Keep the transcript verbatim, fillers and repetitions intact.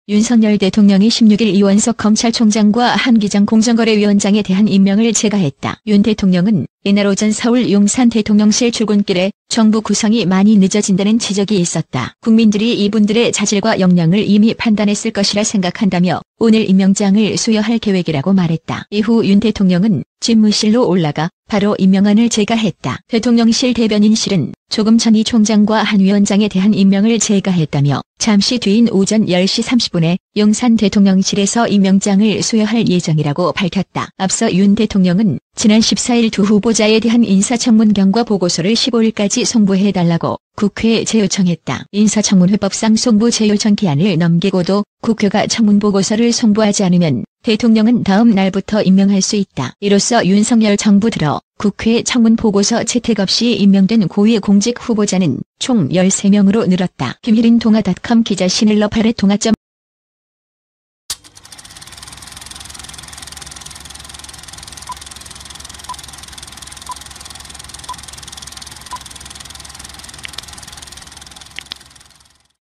윤석열 대통령이 십육 일 이원석 검찰총장과 한기장 공정거래위원장에 대한 임명을 제거했다. 윤 대통령은 이날 오전 서울 용산 대통령실 출근길에 정부 구성이 많이 늦어진다는 지적이 있었다. 국민들이 이분들의 자질과 역량을 이미 판단했을 것이라 생각한다며 오늘 임명장을 수여할 계획이라고 말했다. 이후 윤 대통령은 집무실로 올라가 바로 임명안을 제거했다. 대통령실 대변인실은 조금 전 이 총장과 한 위원장에 대한 임명을 제거했다며 잠시 뒤인 오전 열 시 삼십 분에 용산 대통령실에서 임명장을 수여할 예정이라고 밝혔다. 앞서 윤 대통령은 지난 십사 일 두 후보자에 대한 인사청문 경과 보고서를 십오 일까지 송부해달라고 국회에 재요청했다. 인사청문회법상 송부 재요청 기한을 넘기고도 국회가 청문보고서를 송부하지 않으면 대통령은 다음 날부터 임명할 수 있다. 이로써 윤석열 정부 들어 국회 청문보고서 채택 없이 임명된 고위공직 후보자는 총 열세 명으로 늘었다. 김희린 동아닷컴 기자 신일러 팔의 동아점